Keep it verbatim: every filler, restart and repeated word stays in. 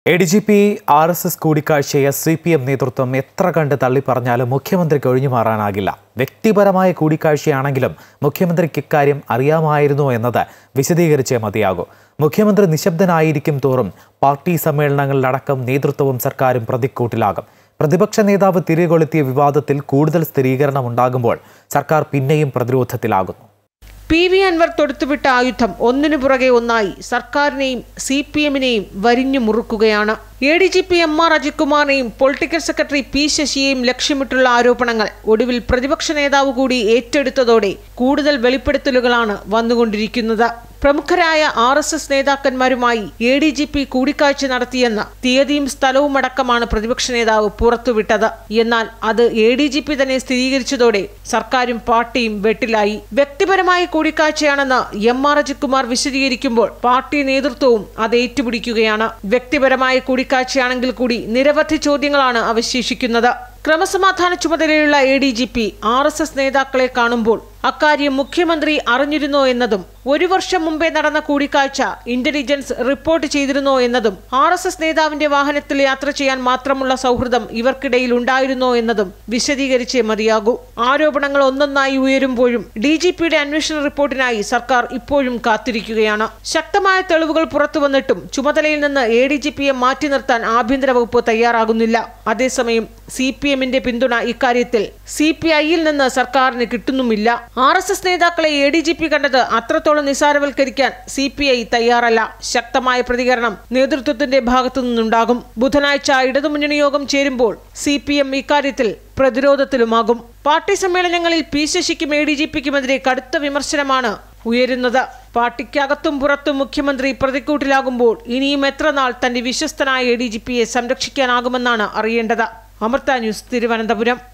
A D G P R S S കൂടിക്കാഴ്ചയെ C P M നേതൃത്വം എത്ര കണ്ട് തള്ളിപ്പറഞ്ഞാലും മുഖ്യമന്ത്രിക്ക് ഒഴിഞ്ഞുമാറാനാകില്ല. വ്യക്തിപരമായ കൂടിക്കാഴ്ചയാണെങ്കിലും മുഖ്യമന്ത്രിക്ക് ഇക്കാര്യം അറിയാമായിരുന്നോ എന്നത് വിശദീകരിച്ചേ മതിയാകൂ. മുഖ്യമന്ത്രി നിശബ്ദനായിരിക്കും തോറും പാർട്ടി സമ്മേളനങ്ങളിലടക്കം നേതൃത്വവും സർക്കാരും പ്രതിക്കൂട്ടിലാകും. പ്രതിപക്ഷ നേതാവ് തിരികൊളുത്തിയ വിവാദത്തിൽ കൂടുതൽ സ്ഥിരീകരണമുണ്ടാകുമ്പോൾ സർക്കാർ പിന്നെയും പ്രതിരോധത്തിലാകുന്നു. പി വി അൻവർ തൊടുത്തുവിട്ട ആയുധം ഒന്നിനു പുറകെ ഒന്നായി സർക്കാരിനെയും സി പി എമ്മിനെയും വരിഞ്ഞു മുറുക്കുകയാണ്. A D G P M R അജിത്കുമാറിനെയും പൊളിറ്റിക്കൽ സെക്രട്ടറി പി ശശിയെയും ലക്ഷ്യമിട്ടുള്ള ആരോപണങ്ങൾ ഒടുവിൽ പ്രതിപക്ഷ നേതാവ് കൂടി ഏറ്റെടുത്തതോടെ കൂടുതൽ വെളിപ്പെടുത്തലുകളാണ് വന്നുകൊണ്ടിരിക്കുന്നത്. പ്രമുഖരായ ആർ എസ് എസ് നേതാക്കന്മാരുമായി എ ഡി ജി പി കൂടിക്കാഴ്ച നടത്തിയെന്ന് തീയതിയും സ്ഥലവും അടക്കമാണ് പ്രതിപക്ഷ നേതാവ് പുറത്തുവിട്ടത്. എന്നാൽ അത് എ ഡി ജി പി തന്നെ സ്ഥിരീകരിച്ചതോടെ സർക്കാരും പാർട്ടിയും വെട്ടിലായി. വ്യക്തിപരമായ കൂടിക്കാഴ്ചയാണെന്ന് എം ആർ അജിത്കുമാർ വിശദീകരിക്കുമ്പോൾ പാർട്ടി നേതൃത്വവും അത് ഏറ്റുപിടിക്കുകയാണ്. വ്യക്തിപരമായ കൂടിക്കാഴ്ചയാണെങ്കിൽ കൂടി നിരവധി ചോദ്യങ്ങളാണ് അവശേഷിക്കുന്നത്. ക്രമസമാധാന ചുമതലയുള്ള A D G P R S S നേതാക്കളെ കാണുമ്പോൾ അക്കാര്യം മുഖ്യമന്ത്രി അറിഞ്ഞിരുന്നോ എന്നതും, ഒരു വർഷം മുമ്പേ നടന്ന കൂടിക്കാഴ്ച ഇന്റലിജൻസ് റിപ്പോർട്ട് ചെയ്തിരുന്നോ എന്നതും, ആർ എസ് എസ് നേതാവിന്റെ വാഹനത്തിൽ യാത്ര ചെയ്യാൻ മാത്രമുള്ള സൗഹൃദം ഇവർക്കിടയിൽ ഉണ്ടായിരുന്നോ എന്നതും വിശദീകരിച്ചേ മതിയാകൂ. ആരോപണങ്ങൾ ഒന്നൊന്നായി ഉയരുമ്പോഴും ഡി ജി പിയുടെ അന്വേഷണ റിപ്പോർട്ടിനായി സർക്കാർ ഇപ്പോഴും കാത്തിരിക്കുകയാണ്. ശക്തമായ തെളിവുകൾ പുറത്തു വന്നിട്ടും ചുമതലയിൽ നിന്ന് എ ഡി ജി പിയെ മാറ്റി നിർത്താൻ ആഭ്യന്തര വകുപ്പ് തയ്യാറാകുന്നില്ല. അതേസമയം സി പി എമ്മിന്റെ പിന്തുണ ഇക്കാര്യത്തിൽ സി പി ഐയിൽ നിന്ന് സർക്കാരിന് കിട്ടുന്നുമില്ല. ആർ എസ് എസ് നേതാക്കളെ എ ഡി ജി പി കണ്ടത് അത്രത്തോളം നിസാരവൽക്കരിക്കാൻ സി പി ഐ തയ്യാറല്ല. ശക്തമായ പ്രതികരണം നേതൃത്വത്തിന്റെ ഭാഗത്തു നിന്നുണ്ടാകും. ബുധനാഴ്ച ഇടതുമുന്നണി യോഗം ചേരുമ്പോൾ സി പി എം ഇക്കാര്യത്തിൽ പ്രതിരോധത്തിലുമാകും. പാർട്ടി സമ്മേളനങ്ങളിൽ പി ശശിക്കും എ ഡി ജി പിക്കുമെതിരെ കടുത്ത വിമർശനമാണ് ഉയരുന്നത്. പാർട്ടിക്കകത്തും പുറത്തും മുഖ്യമന്ത്രി പ്രതിക്കൂട്ടിലാകുമ്പോൾ ഇനിയും എത്ര നാൾ തന്റെ വിശ്വസ്തനായ എ ഡി ജി പിയെ സംരക്ഷിക്കാനാകുമെന്നാണ് അറിയേണ്ടത്. അമൃത ന്യൂസ്, തിരുവനന്തപുരം.